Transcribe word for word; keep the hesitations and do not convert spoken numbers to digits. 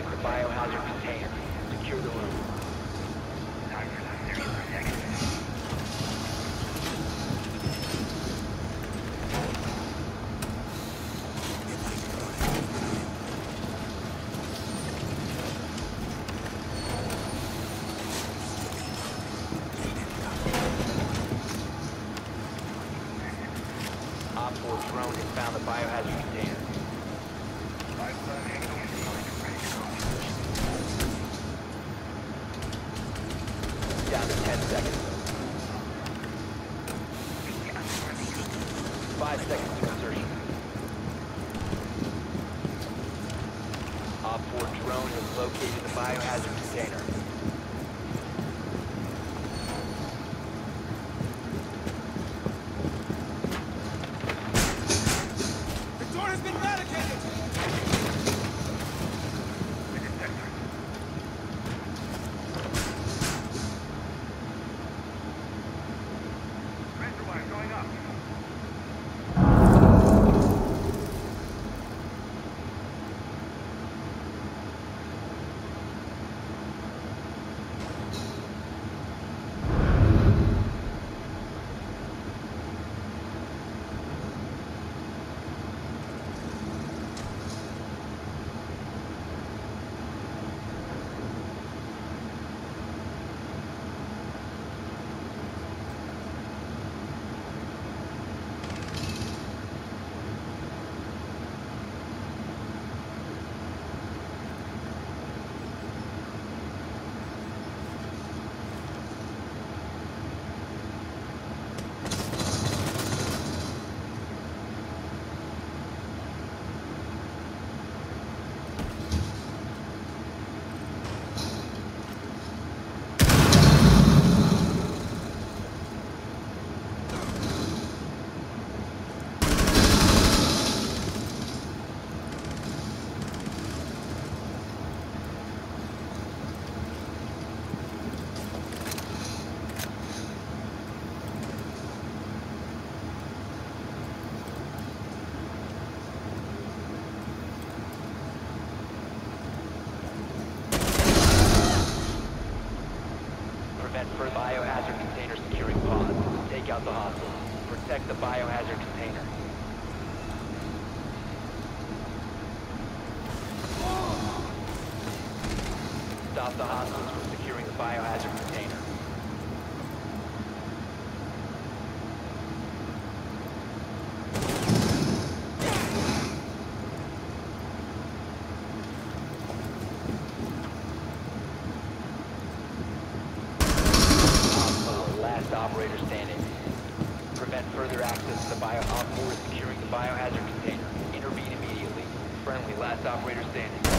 protect the biohazard container. Secure the room. Op four drone has found the biohazard container. Down to ten seconds. Five seconds to insertion. Op four drone has located the biohazard container. For biohazard container securing pods. Take out the hostile. Protect the biohazard container. Stop the hostiles from securing the biohazard container. Operator standing. Prevent further access to the bio op four securing the biohazard container. Intervene immediately. Friendly, last operator standing.